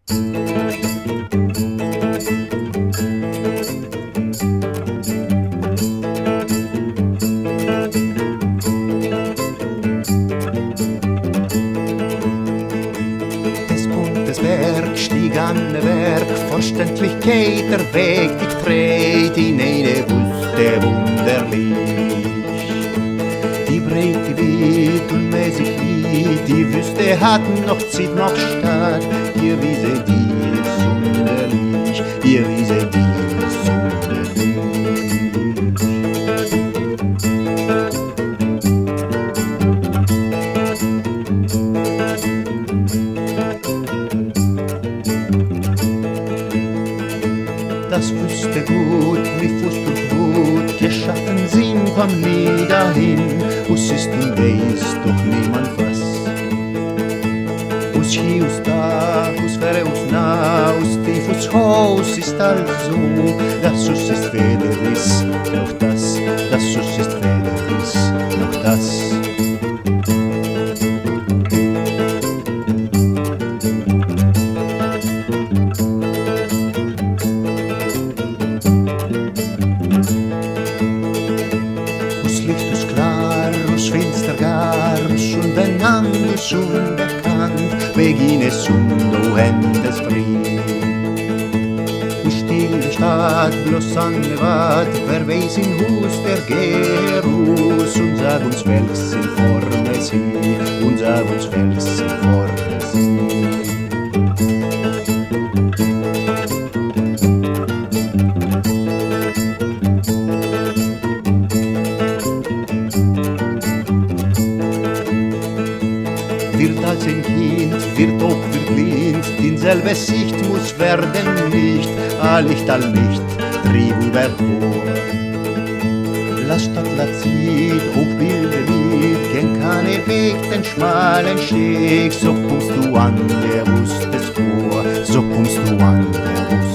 Werk stieg an de Werk, verständlich geht der Weg, ich tret in eine Wüste wunderlich. Die Breite weit und mäßig weit, die Wüste hat noch Zeit, noch Stadt. Ihr Wiese, die ist sonderlich, ihr Wiese, die ist sonderlich. Das wüsste gut, mit Fuß durch Wut, geschaffen sind, komm nie dahin. Us ist und weiß doch niemand was. Us hier, us da, us wäre us nah, us tief, us Haus ist alles so. Das Us ist weder ist noch das Us ist weder ist noch das. Und benannt, unbekannt, Begines und Endes frei. Und stille Stadt, bloß angewahrt, wer weiß in Hus der Gerus, und sag uns, welches in Forme sie, und sag uns, welches in Forme sie. Wird als ein Kind, wird auch wird blind, dieselbe Sicht muss werden nicht, Licht, trieb über vor. La Stadt, la Zeit, Hochbilde mit, kenn keine Weg, den schmalen Steg, so kommst du an der Wüste vor, so kommst du an der Wüste.